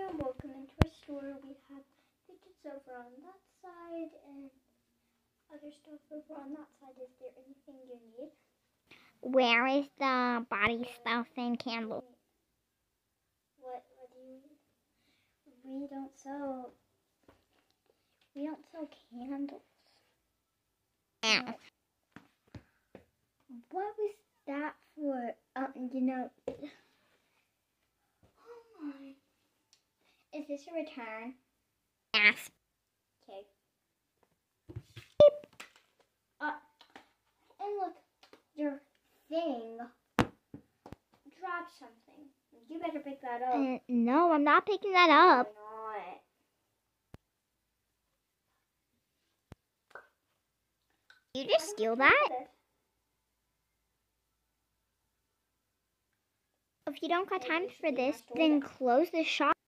and welcome into our store. We have tickets over on that side and other stuff over on that side. Is there anything you need? Where is the body stuff and candles? What do you need? We don't sell candles. Ow. What was that for? Oh my. Is this a return? Yes. Okay. And look, your thing dropped something. You better pick that up. No, I'm not picking that up. Why not? You just steal that? If you don't got time for this, then close the shop.